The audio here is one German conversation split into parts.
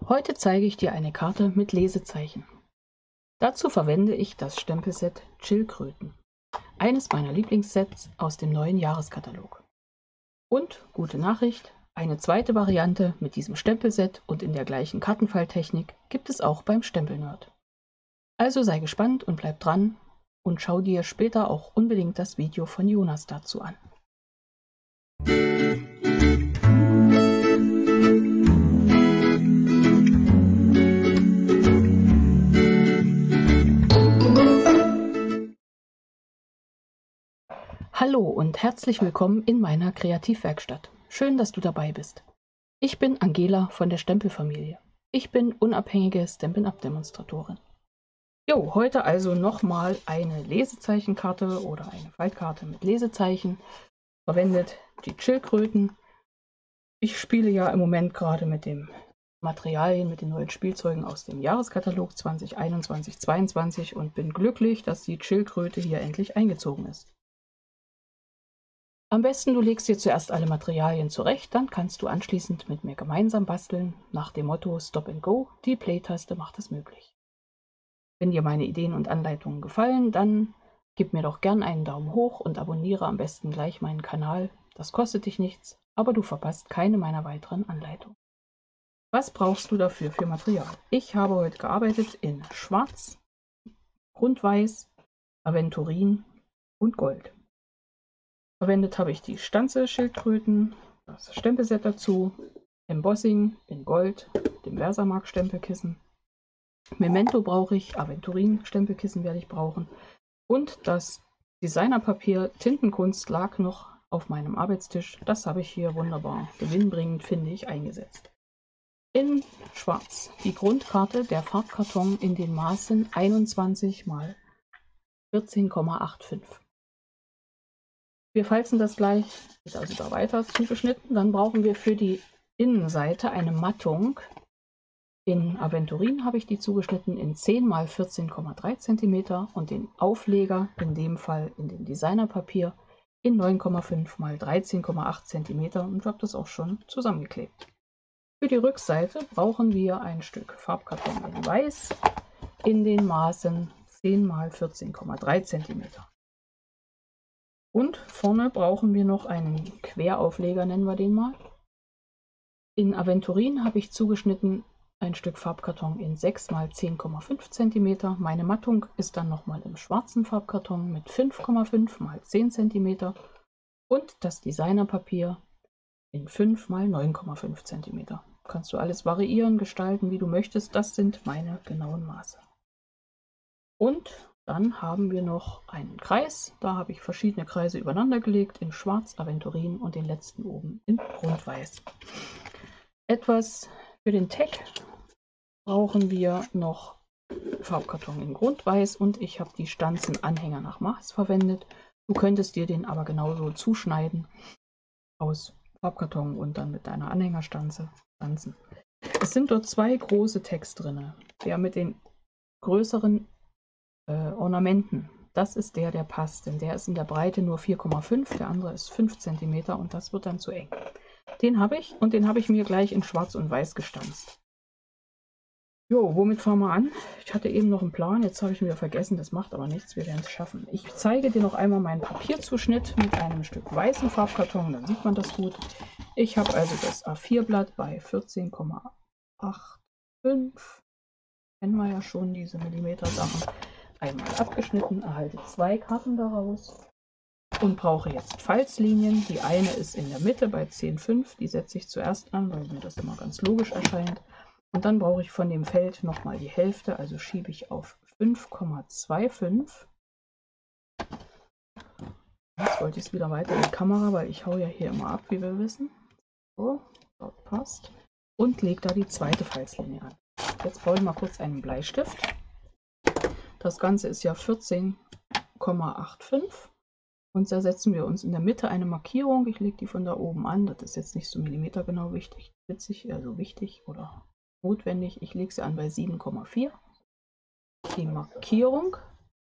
Heute zeige ich dir eine Karte mit Lesezeichen. Dazu verwende ich das Stempelset Schildkröten, eines meiner Lieblingssets aus dem neuen Jahreskatalog. Und, gute Nachricht, eine zweite Variante mit diesem Stempelset und in der gleichen Kartenfalltechnik gibt es auch beim Stempelnerd. Also sei gespannt und bleib dran und schau dir später auch unbedingt das Video von Jonas dazu an. Hallo und herzlich willkommen in meiner Kreativwerkstatt. Schön, dass du dabei bist. Ich bin Angela von der Stempelfamilie. Ich bin unabhängige Stampin'-Up-Demonstratorin. Jo, heute also nochmal eine Lesezeichenkarte oder eine Faltkarte mit Lesezeichen. Verwendet die Schildkröten. Ich spiele ja im Moment gerade mit den Materialien, mit den neuen Spielzeugen aus dem Jahreskatalog 2021-22 und bin glücklich, dass die Schildkröte hier endlich eingezogen ist. Am besten du legst dir zuerst alle Materialien zurecht, dann kannst du anschließend mit mir gemeinsam basteln, nach dem Motto Stop and Go, die Play-Taste macht es möglich. Wenn dir meine Ideen und Anleitungen gefallen, dann gib mir doch gern einen Daumen hoch und abonniere am besten gleich meinen Kanal. Das kostet dich nichts, aber du verpasst keine meiner weiteren Anleitungen. Was brauchst du dafür für Material? Ich habe heute gearbeitet in Schwarz, Grundweiß, Aventurin und Gold. Verwendet habe ich die Stanze-Schildkröten, das Stempelset dazu, Embossing in Gold, dem Versamark-Stempelkissen. Memento brauche ich, Aventurin-Stempelkissen werde ich brauchen. Und das Designerpapier Tintenkunst lag noch auf meinem Arbeitstisch. Das habe ich hier wunderbar gewinnbringend, finde ich, eingesetzt. In Schwarz die Grundkarte, der Farbkarton in den Maßen 21 x 14,85. Wir falzen das gleich, geht also da weiter zugeschnitten. Dann brauchen wir für die Innenseite eine Mattung. In Aventurin habe ich die zugeschnitten in 10 x 14,3 cm und den Aufleger, in dem Fall in dem Designerpapier, in 9,5 x 13,8 cm und habe das auch schon zusammengeklebt. Für die Rückseite brauchen wir ein Stück Farbkarton in Weiß in den Maßen 10 x 14,3 cm. Und vorne brauchen wir noch einen Queraufleger, nennen wir den mal. In Aventurin habe ich zugeschnitten ein Stück Farbkarton in 6 x 10,5 cm. Meine Mattung ist dann nochmal im schwarzen Farbkarton mit 5,5 x 10 cm und das Designerpapier in 5 x 9,5 cm. Kannst du alles variieren, gestalten, wie du möchtest. Das sind meine genauen Maße. Und dann haben wir noch einen Kreis. Da habe ich verschiedene Kreise übereinander gelegt in Schwarz, Aventurin und den letzten oben in Grundweiß. Etwas für den Tag brauchen wir noch Farbkarton in Grundweiß und ich habe die Stanzenanhänger nach Maß verwendet. Du könntest dir den aber genauso zuschneiden aus Farbkarton und dann mit deiner Anhängerstanze stanzen. Es sind dort zwei große Tags drin. Der mit den größeren Ornamenten, das ist der passt, denn der ist in der Breite nur 4,5, der andere ist 5 cm und das wird dann zu eng. Den habe ich und den habe ich mir gleich in Schwarz und Weiß gestanzt. Jo, womit fangen wir an? Ich hatte eben noch einen Plan, jetzt habe ich ihn wieder vergessen, das macht aber nichts, wir werden es schaffen. Ich zeige dir noch einmal meinen Papierzuschnitt mit einem Stück weißen Farbkarton, dann sieht man das gut. Ich habe also das A4-Blatt bei 14,85, kennen wir ja schon, diese Millimeter-Sachen. Einmal abgeschnitten, erhalte zwei Karten daraus und brauche jetzt Falzlinien. Die eine ist in der Mitte bei 10,5, die setze ich zuerst an, weil mir das immer ganz logisch erscheint. Und dann brauche ich von dem Feld nochmal die Hälfte, also schiebe ich auf 5,25. Jetzt wollte ich es wieder weiter in die Kamera, weil ich haue ja hier immer ab, wie wir wissen. So, dort passt. Und lege da die zweite Falzlinie an. Jetzt brauche ich mal kurz einen Bleistift. Das Ganze ist ja 14,85 und da setzen wir uns in der Mitte eine Markierung. Ich lege die von da oben an. Das ist jetzt nicht so millimetergenau wichtig, wichtig oder notwendig. Ich lege sie an bei 7,4. Die Markierung.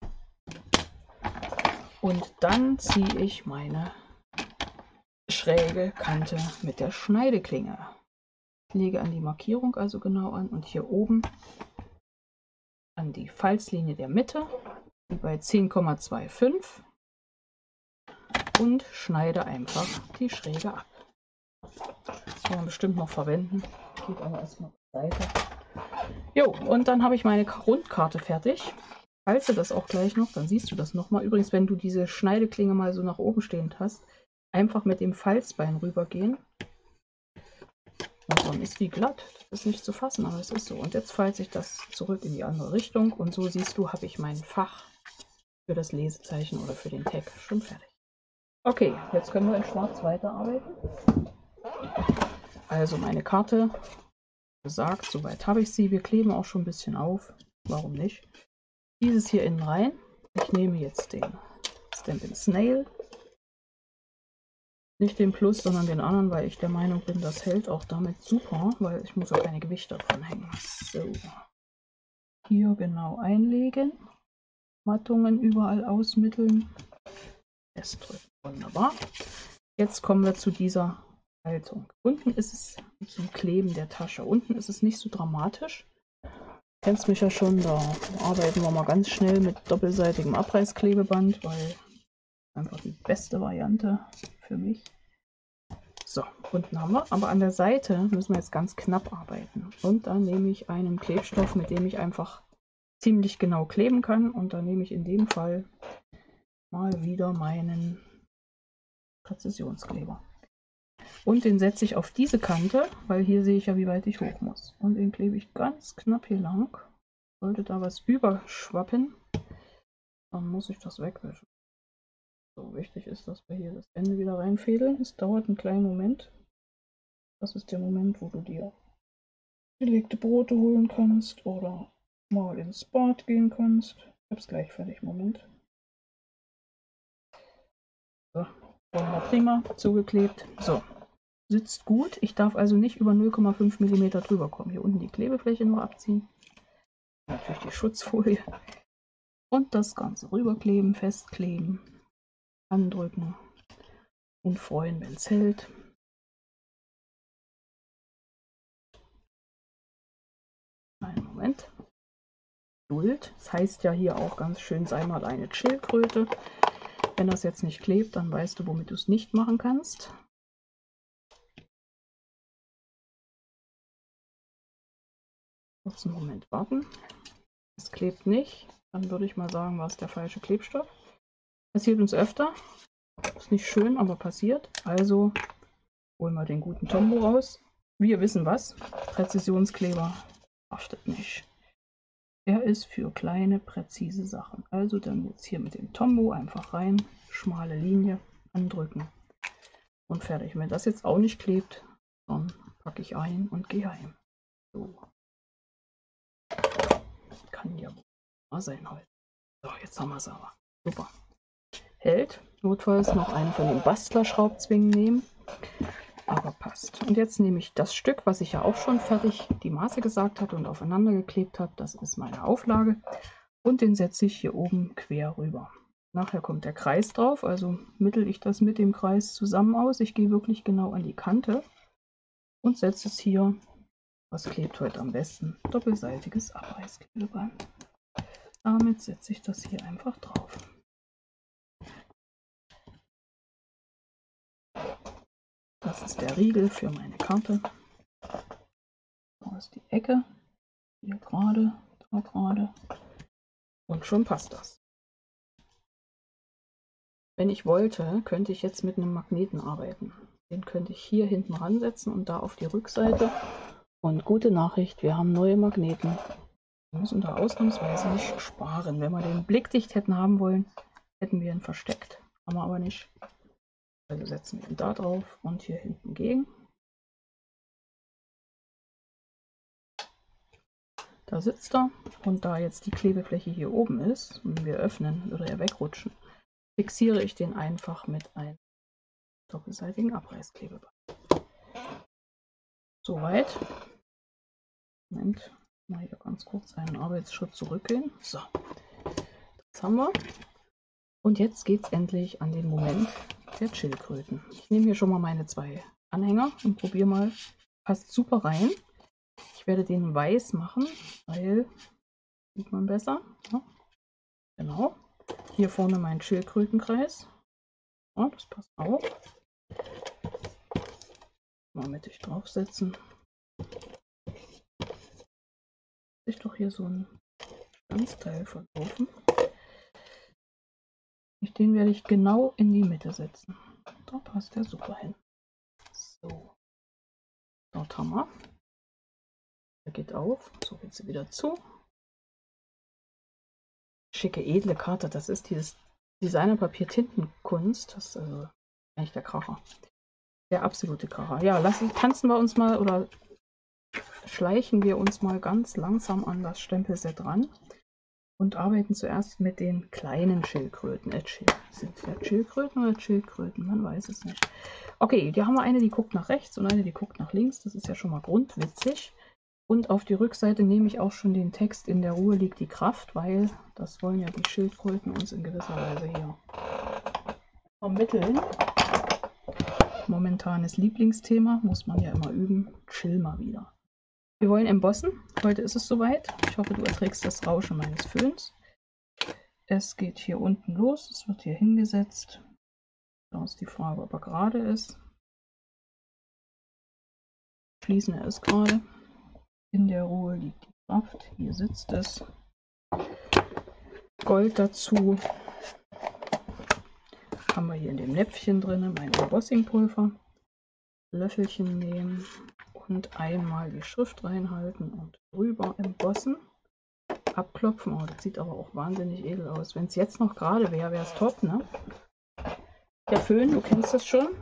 Und dann ziehe ich meine schräge Kante mit der Schneideklinge. lege an die Markierung also genau an und hier oben an die Falzlinie der Mitte, wie bei 10,25 und schneide einfach die Schräge ab. Das kann man bestimmt noch verwenden. Geht aber erstmal beiseite. Jo, und dann habe ich meine Rundkarte fertig. Falze das auch gleich noch, dann siehst du das nochmal. Übrigens, wenn du diese Schneideklinge mal so nach oben stehend hast, einfach mit dem Falzbein rübergehen. Und dann ist die glatt. Das ist nicht zu fassen, aber es ist so. Und jetzt falze ich das zurück in die andere Richtung. Und so siehst du, habe ich mein Fach für das Lesezeichen oder für den Tag schon fertig. Okay, jetzt können wir in Schwarz weiterarbeiten. Also meine Karte, gesagt, soweit habe ich sie. Wir kleben auch schon ein bisschen auf. Warum nicht? Dieses hier innen rein. Ich nehme jetzt den Stampin' Snail. Nicht den Plus, sondern den anderen, weil ich der Meinung bin, das hält auch damit super, weil ich muss auch keine Gewichte dran hängen. So. Hier genau einlegen. Mattungen überall ausmitteln. Festdrücken. Wunderbar. Jetzt kommen wir zu dieser Haltung. Unten ist es zum Kleben der Tasche. Unten ist es nicht so dramatisch. Du kennst mich ja schon, da arbeiten wir mal ganz schnell mit doppelseitigem Abreißklebeband, weil einfach die beste Variante für mich. So, unten haben wir, aber an der Seite müssen wir jetzt ganz knapp arbeiten. Und dann nehme ich einen Klebstoff, mit dem ich einfach ziemlich genau kleben kann. Und dann nehme ich in dem Fall mal wieder meinen Präzisionskleber. Und den setze ich auf diese Kante, weil hier sehe ich ja, wie weit ich hoch muss. Und den klebe ich ganz knapp hier lang. Sollte da was überschwappen, dann muss ich das wegwischen. So, wichtig ist, dass wir hier das Ende wieder reinfädeln. Es dauert einen kleinen Moment. Das ist der Moment, wo du dir belegte Brote holen kannst oder mal ins Bad gehen kannst. Ich habe es gleich fertig. Moment. So, prima, zugeklebt. So, sitzt gut. Ich darf also nicht über 0,5 mm drüber kommen. Hier unten die Klebefläche nur abziehen. Natürlich die Schutzfolie. Und das Ganze rüberkleben, festkleben, andrücken und freuen, wenn es hält. Einen Moment. Geduld. Das heißt ja hier auch ganz schön, sei mal eine Schildkröte. Wenn das jetzt nicht klebt, dann weißt du, womit du es nicht machen kannst. Kurz einen Moment warten. Es klebt nicht. Dann würde ich mal sagen, war es der falsche Klebstoff. Passiert uns öfter. Ist nicht schön, aber passiert. Also holen wir den guten Tombow raus. Wir wissen was. Präzisionskleber haftet nicht. Er ist für kleine, präzise Sachen. Also dann jetzt hier mit dem Tombow einfach rein. Schmale Linie andrücken. Und fertig. Wenn das jetzt auch nicht klebt, dann packe ich ein und gehe heim. So. Kann ja mal sein heute. So, jetzt haben wir es aber. Super. Hält. Notfalls noch einen von den Bastler-Schraubzwingen nehmen. Aber passt. Und jetzt nehme ich das Stück, was ich ja auch schon fertig die Maße gesagt hatte und aufeinander geklebt habe. Das ist meine Auflage. Und den setze ich hier oben quer rüber. Nachher kommt der Kreis drauf, also mittel ich das mit dem Kreis zusammen aus. Ich gehe wirklich genau an die Kante und setze es hier, was klebt heute am besten, doppelseitiges Abreißklebeband. Damit setze ich das hier einfach drauf. Das ist der Riegel für meine Karte. Da ist die Ecke, hier gerade, da gerade und schon passt das. Wenn ich wollte, könnte ich jetzt mit einem Magneten arbeiten. Den könnte ich hier hinten ransetzen und da auf die Rückseite. Und gute Nachricht, wir haben neue Magneten. Wir müssen da ausnahmsweise nicht sparen. Wenn wir den blickdicht hätten haben wollen, hätten wir ihn versteckt. Haben wir aber nicht. Also setzen wir ihn da drauf und hier hinten gegen. Da sitzt er. Und da jetzt die Klebefläche hier oben ist und wir öffnen, würde er wegrutschen, fixiere ich den einfach mit einem doppelseitigen Abreißklebeband. Soweit. Moment, mal hier ganz kurz einen Arbeitsschritt zurückgehen. So, das haben wir. Und jetzt geht es endlich an den Moment der Schildkröten. Ich nehme hier schon mal meine zwei Anhänger und probiere mal, Passt super rein. Ich werde den weiß machen, weil sieht man besser. Ja, genau. Hier vorne mein Schildkrötenkreis. Ja, das passt auch. Mal mittig draufsetzen. Ich doch hier so ein Stanzteil verkaufen. Den werde ich genau in die Mitte setzen. Da passt der super hin. So. Dort haben wir. Der geht auf. So geht sie wieder zu. Schicke, edle Karte. Das ist dieses Designerpapier Tintenkunst. Das ist also eigentlich der Kracher. Der absolute Kracher. Ja, tanzen wir uns mal oder schleichen wir uns mal ganz langsam an das Stempelset ran und arbeiten zuerst mit den kleinen Schildkröten. Sind das Schildkröten oder Schildkröten? Man weiß es nicht. Okay, hier haben wir eine, die guckt nach rechts und eine, die guckt nach links. Das ist ja schon mal grundwitzig. Und auf die Rückseite nehme ich auch schon den Text "In der Ruhe liegt die Kraft", weil das wollen ja die Schildkröten uns in gewisser Weise hier vermitteln. Momentanes Lieblingsthema, muss man ja immer üben. Chill mal wieder. Wir wollen embossen. Heute ist es soweit. Ich hoffe, du erträgst das Rauschen meines Föhns. Es geht hier unten los. Es wird hier hingesetzt. Da ist die Frage, ob er gerade ist. Schließen, er ist gerade. In der Ruhe liegt die Kraft. Hier sitzt es. Gold dazu. Haben wir hier in dem Näpfchen drin mein Embossingpulver. Löffelchen nehmen und einmal die Schrift reinhalten und drüber embossen. Abklopfen. Oh, das sieht aber auch wahnsinnig edel aus. Wenn es jetzt noch gerade wäre, wäre es top, ne? Der Föhn, du kennst das schon.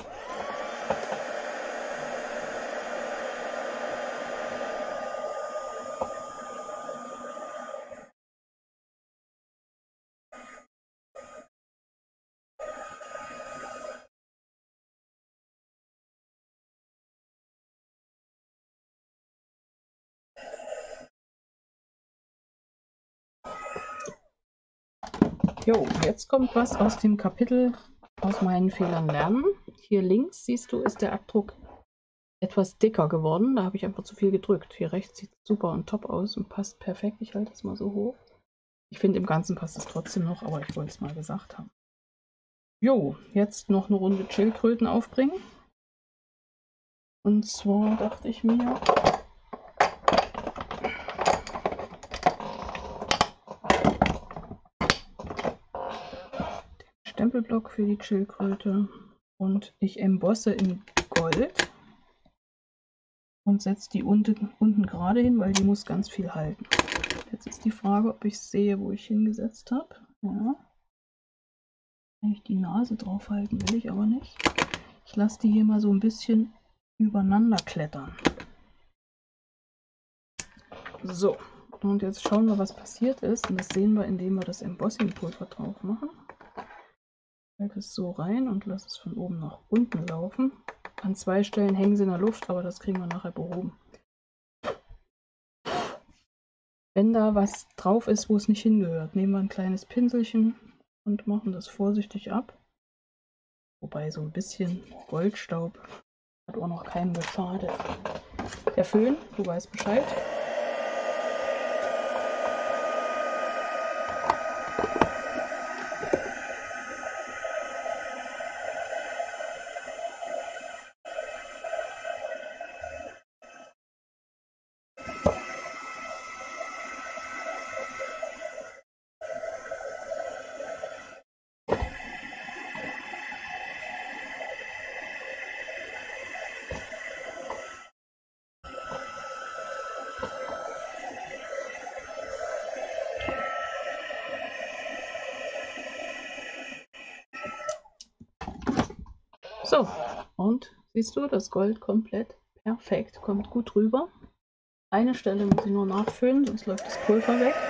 Jo, jetzt kommt was aus dem Kapitel "Aus meinen Fehlern lernen". Hier links, siehst du, ist der Abdruck etwas dicker geworden. Da habe ich einfach zu viel gedrückt. Hier rechts sieht es super und top aus und passt perfekt. Ich halte es mal so hoch. Ich finde, im Ganzen passt es trotzdem noch, aber ich wollte es mal gesagt haben. Jo, jetzt noch eine Runde Schildkröten aufbringen. Und zwar dachte ich mir, Stempelblock für die Schildkröte und ich embosse in Gold und setze die unten gerade hin, weil die muss ganz viel halten. Jetzt ist die Frage, ob ich sehe, wo ich hingesetzt habe. Ja. Eigentlich die Nase drauf halten will ich aber nicht. Ich lasse die hier mal so ein bisschen übereinander klettern. So, und jetzt schauen wir, was passiert ist. Und das sehen wir, indem wir das Embossingpulver drauf machen. Ich halte es so rein und lasse es von oben nach unten laufen. An 2 Stellen hängen sie in der Luft, aber das kriegen wir nachher behoben. Wenn da was drauf ist, wo es nicht hingehört, nehmen wir ein kleines Pinselchen und machen das vorsichtig ab. Wobei so ein bisschen Goldstaub hat auch noch keinem geschadet. Der Föhn, du weißt Bescheid. So, und siehst du, das Gold komplett perfekt, kommt gut rüber. Eine Stelle muss ich nur nachfüllen, sonst läuft das Pulver weg.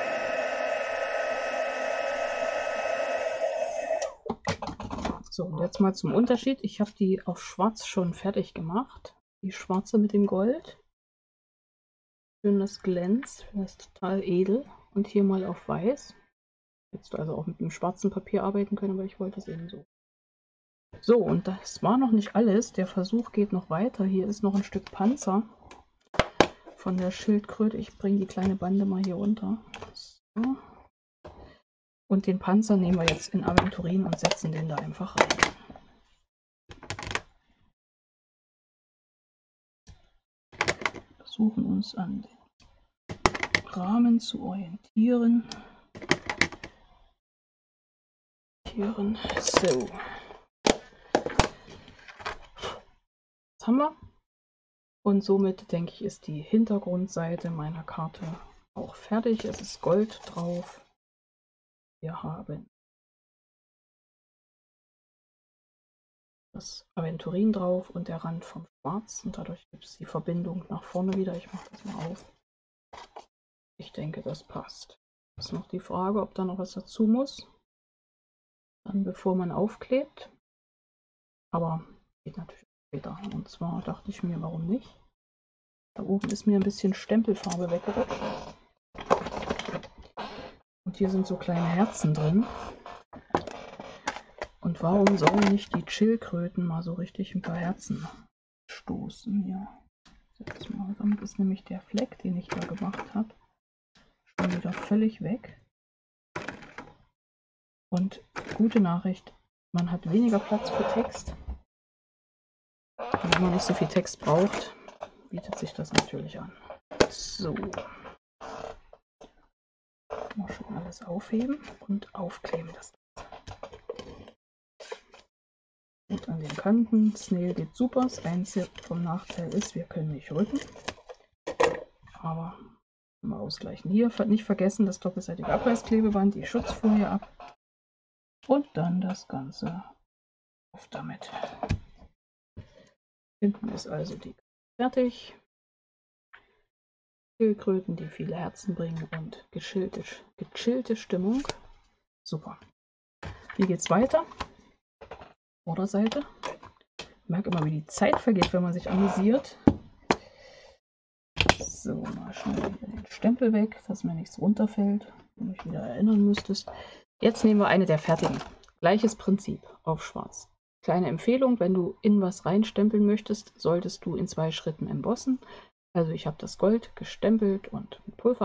So, und jetzt mal zum Unterschied. Ich habe die auf schwarz schon fertig gemacht. Die schwarze mit dem Gold. Schön, das glänzt, das ist total edel. Und hier mal auf weiß. Hättest du also auch mit dem schwarzen Papier arbeiten können, aber ich wollte es eben so. So, und das war noch nicht alles. Der Versuch geht noch weiter. Hier ist noch ein Stück Panzer von der Schildkröte. Ich bringe die kleine Bande mal hier unter. So. Und den Panzer nehmen wir jetzt in Aventurin und setzen den da einfach rein. Versuchen uns an den Rahmen zu orientieren. So. Das haben wir. Und somit, denke ich, ist die Hintergrundseite meiner Karte auch fertig. Es ist Gold drauf. Wir haben das Aventurin drauf und der Rand vom Schwarz. Und dadurch gibt es die Verbindung nach vorne wieder. Ich mache das mal auf. Ich denke, das passt. Das ist noch die Frage, ob da noch was dazu muss. Dann bevor man aufklebt. Aber geht natürlich später. Und zwar dachte ich mir, warum nicht? Da oben ist mir ein bisschen Stempelfarbe weggerutscht. Und hier sind so kleine Herzen drin. Und warum sollen nicht die Schildkröten mal so richtig ein paar Herzen stoßen hier? Jetzt mal, damit ist nämlich der Fleck, den ich da gemacht habe, schon wieder völlig weg. Und gute Nachricht, man hat weniger Platz für Text. Und wenn man nicht so viel Text braucht, bietet sich das natürlich an. So. Mal schon alles aufheben und aufkleben. Das gut an den Kanten. Snail geht super. Das einzige vom Nachteil ist, wir können nicht rücken. Aber mal ausgleichen. Hier nicht vergessen, das doppelseitige Abreißklebeband, die Schutzfolie ab. Und dann das Ganze auf damit. Hinten ist also die fertig. Schildkröten, die viele Herzen bringen und gechillte Stimmung. Super. Wie geht's weiter? Vorderseite. Ich merke immer, wie die Zeit vergeht, wenn man sich amüsiert. So, mal schnell den Stempel weg, dass mir nichts runterfällt, wenn du dich wieder erinnern müsstest. Jetzt nehmen wir eine der fertigen. Gleiches Prinzip auf schwarz. Kleine Empfehlung, wenn du in was reinstempeln möchtest, solltest du in 2 Schritten embossen. Also ich habe das Gold gestempelt und mit Pulver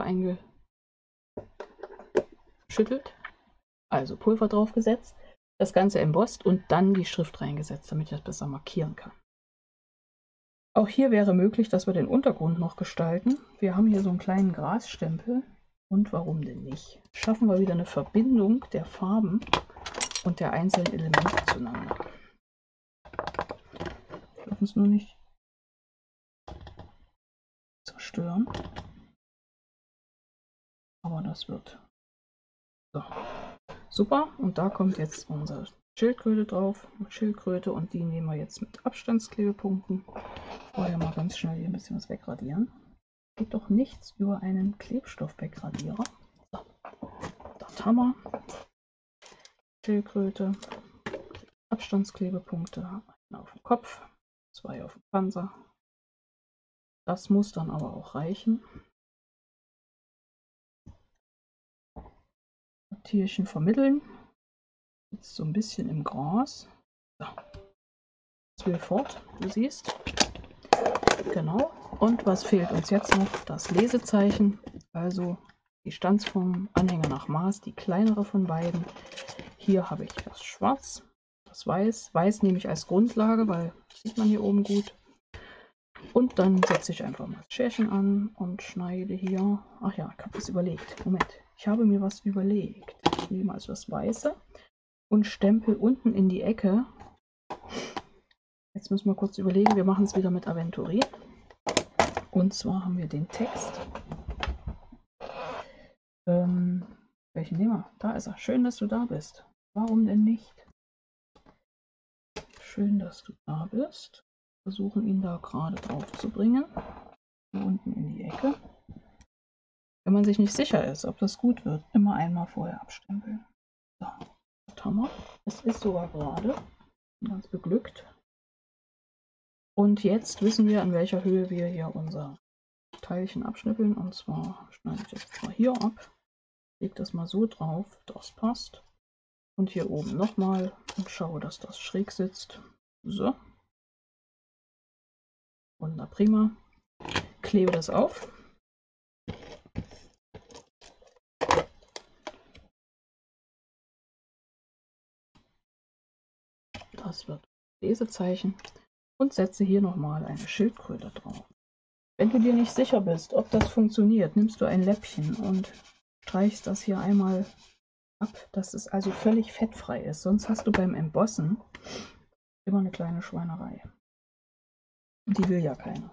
eingeschüttelt, also Pulver draufgesetzt, das Ganze embosst und dann die Schrift reingesetzt, damit ich das besser markieren kann. Auch hier wäre möglich, dass wir den Untergrund noch gestalten. Wir haben hier so einen kleinen Grasstempel und warum denn nicht? Schaffen wir wieder eine Verbindung der Farben und der einzelnen Elemente zueinander. Wir dürfen es nur nicht zerstören. Aber das wird so. Super, und da kommt jetzt unsere Schildkröte drauf. Schildkröte, und die nehmen wir jetzt mit Abstandsklebepunkten. Vorher mal ganz schnell hier ein bisschen was wegradieren. Geht doch nichts über einen Klebstoff-Wegradierer. So, dort haben wir Schildkröte, Abstandsklebepunkte, einen auf dem Kopf, 2 auf dem Panzer. Das muss dann aber auch reichen. Tierchen vermitteln. Jetzt so ein bisschen im Gras. So. Das will fort, du siehst. Genau. Und was fehlt uns jetzt noch? Das Lesezeichen. Also die Stanzform, Anhänger nach Maß, die kleinere von beiden. Hier habe ich das Schwarz, das Weiß. Weiß nehme ich als Grundlage, weil das sieht man hier oben gut. Und dann setze ich einfach mal das Schärchen an und schneide hier. Ach ja, ich habe das überlegt. Moment, ich habe mir was überlegt. Ich nehme also das Weiße und stempel unten in die Ecke. Jetzt müssen wir kurz überlegen, wir machen es wieder mit Aventurin. Und zwar haben wir den Text. Welchen nehmen wir? Da ist er. Schön, dass du da bist. Warum denn nicht? Schön, dass du da bist. Versuchen, ihn da gerade drauf zu bringen. Hier unten in die Ecke. Wenn man sich nicht sicher ist, ob das gut wird, immer einmal vorher abstempeln. So, das haben wir. Es ist sogar gerade. Bin ganz beglückt. Und jetzt wissen wir, an welcher Höhe wir hier unser Teilchen abschnippeln. Und zwar schneide ich das jetzt mal hier ab. Leg das mal so drauf, das passt. Und hier oben nochmal und schaue, dass das schräg sitzt. So. Wunderbar, prima. Klebe das auf. Das wird Lesezeichen. Und setze hier nochmal eine Schildkröte drauf. Wenn du dir nicht sicher bist, ob das funktioniert, nimmst du ein Läppchen und streichst das hier einmal ab, dass es also völlig fettfrei ist. Sonst hast du beim Embossen immer eine kleine Schweinerei. Und die will ja keiner.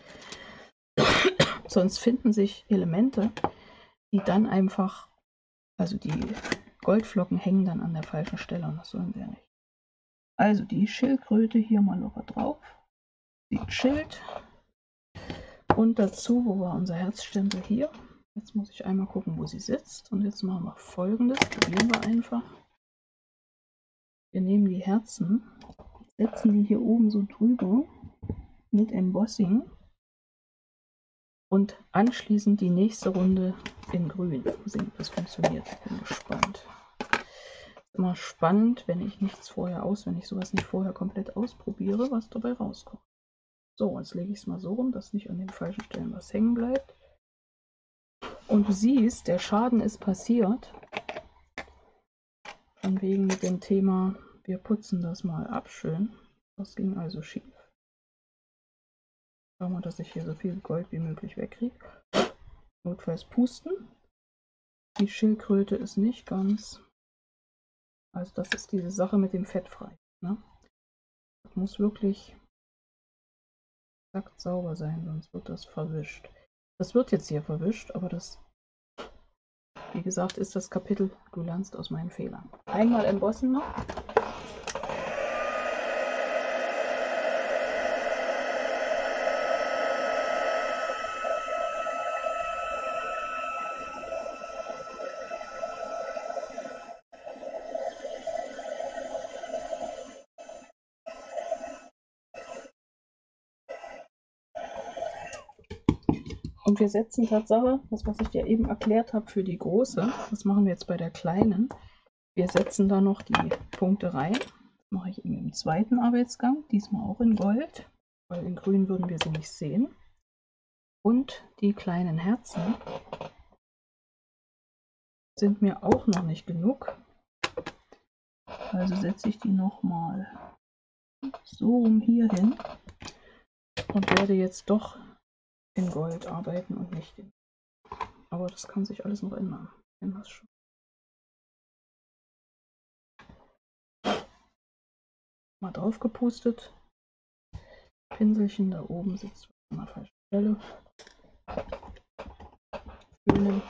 Sonst finden sich Elemente, die dann einfach, also die Goldflocken hängen dann an der falschen Stelle und das sollen wir nicht. Also die Schildkröte hier mal locker drauf. Sie chillt. Und dazu, wo war unser Herzstempel hier? Jetzt muss ich einmal gucken, wo sie sitzt. Und jetzt machen wir Folgendes. Probieren wir einfach. Wir nehmen die Herzen, setzen die hier oben so drüber mit Embossing und anschließend die nächste Runde in Grün. Mal sehen, ob das funktioniert. Ich bin gespannt. Ist immer spannend, wenn ich nichts vorher wenn ich sowas nicht vorher komplett ausprobiere, was dabei rauskommt. So, jetzt lege ich es mal so rum, dass nicht an den falschen Stellen was hängen bleibt. Und du siehst, der Schaden ist passiert. Von wegen mit dem Thema, wir putzen das mal ab schön. Das ging also schief. Schauen wir, dass ich hier so viel Gold wie möglich wegkriege. Notfalls pusten. Die Schildkröte ist nicht ganz. Also das ist diese Sache mit dem Fettfrei. Ne? Das muss wirklich exakt sauber sein, sonst wird das verwischt. Das wird jetzt hier verwischt, aber das, wie gesagt, ist das Kapitel, du lernst aus meinen Fehlern. Einmal embossen noch. Und wir setzen Tatsache, das was ich dir eben erklärt habe für die große, das machen wir jetzt bei der kleinen. Wir setzen da noch die Punkte rein. Das mache ich eben im zweiten Arbeitsgang, diesmal auch in Gold, weil in Grün würden wir sie nicht sehen. Und die kleinen Herzen sind mir auch noch nicht genug. Also setze ich die nochmal so rum hier hin und werde jetzt doch in Gold arbeiten und nicht in. Aber das kann sich alles noch ändern. Das schon. Mal drauf gepustet. Pinselchen da oben sitzt an der falschen Stelle. Föhnen.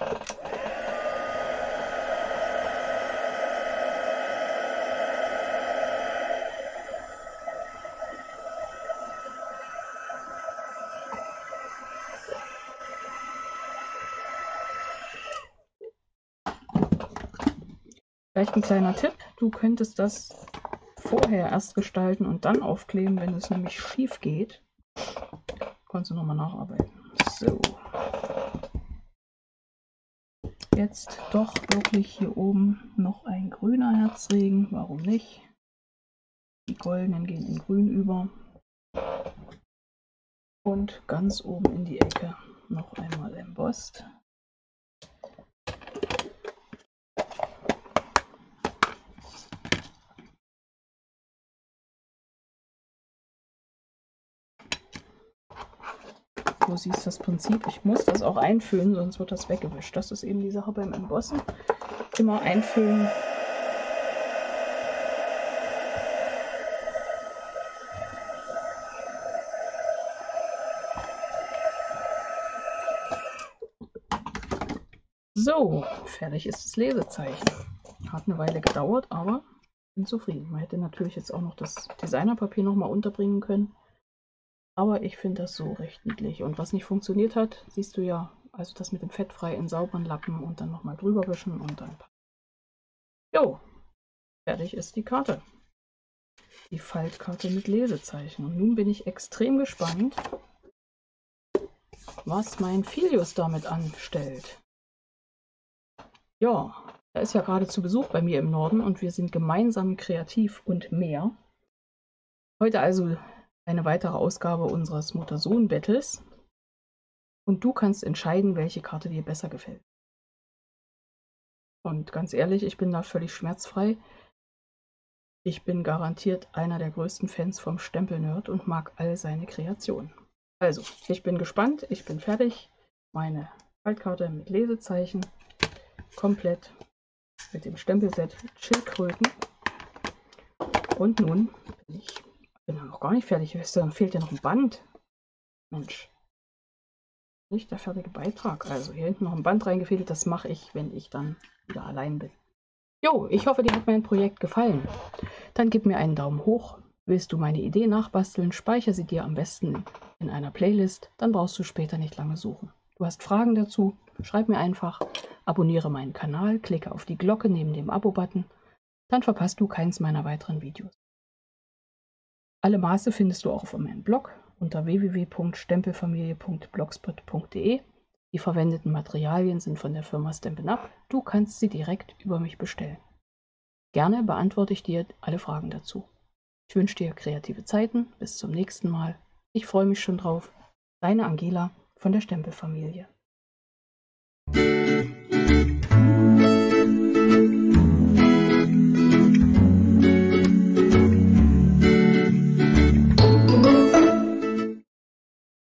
Vielleicht ein kleiner Tipp, du könntest das vorher erst gestalten und dann aufkleben, wenn es nämlich schief geht. Kannst du nochmal nacharbeiten. So. Jetzt doch wirklich hier oben noch ein grüner Herzregen, warum nicht? Die goldenen gehen in grün über. Und ganz oben in die Ecke noch einmal embossed. Du siehst das Prinzip, ich muss das auch einfüllen, sonst wird das weggewischt. Das ist eben die Sache beim Embossen. Immer einfüllen. So, fertig ist das Lesezeichen. Hat eine Weile gedauert, aber ich bin zufrieden. Man hätte natürlich jetzt auch noch das Designerpapier nochmal unterbringen können. Aber ich finde das so recht niedlich. Und was nicht funktioniert hat, siehst du ja, also das mit dem Fettfrei in sauberen Lappen und dann nochmal drüber wischen und dann. Jo, fertig ist die Karte. Die Faltkarte mit Lesezeichen. Und nun bin ich extrem gespannt, was mein Filius damit anstellt. Ja, Er ist ja gerade zu Besuch bei mir im Norden und wir sind gemeinsam kreativ und mehr. Heute also eine weitere Ausgabe unseres Mutter-Sohn-Battles. Und du kannst entscheiden, welche Karte dir besser gefällt. Und ganz ehrlich, ich bin da völlig schmerzfrei. Ich bin garantiert einer der größten Fans vom Stempel-Nerd und mag all seine Kreationen. Also, ich bin gespannt, ich bin fertig. Meine Faltkarte mit Lesezeichen, komplett mit dem Stempelset mit Schildkröten. Und nun bin ich noch gar nicht fertig. Dann fehlt ja noch ein Band. Mensch. Nicht der fertige Beitrag. Also hier hinten noch ein Band reingefädelt. Das mache ich, wenn ich dann wieder allein bin. Jo, ich hoffe, dir hat mein Projekt gefallen. Dann gib mir einen Daumen hoch. Willst du meine Idee nachbasteln, speichere sie dir am besten in einer Playlist. Dann brauchst du später nicht lange suchen. Du hast Fragen dazu? Schreib mir einfach. Abonniere meinen Kanal, klicke auf die Glocke neben dem Abo-Button. Dann verpasst du keins meiner weiteren Videos. Alle Maße findest du auch auf meinem Blog unter www.stempelfamilie.blogspot.de. Die verwendeten Materialien sind von der Firma Stampin' Up. Du kannst sie direkt über mich bestellen. Gerne beantworte ich dir alle Fragen dazu. Ich wünsche dir kreative Zeiten. Bis zum nächsten Mal. Ich freue mich schon drauf. Deine Angela von der Stempelfamilie.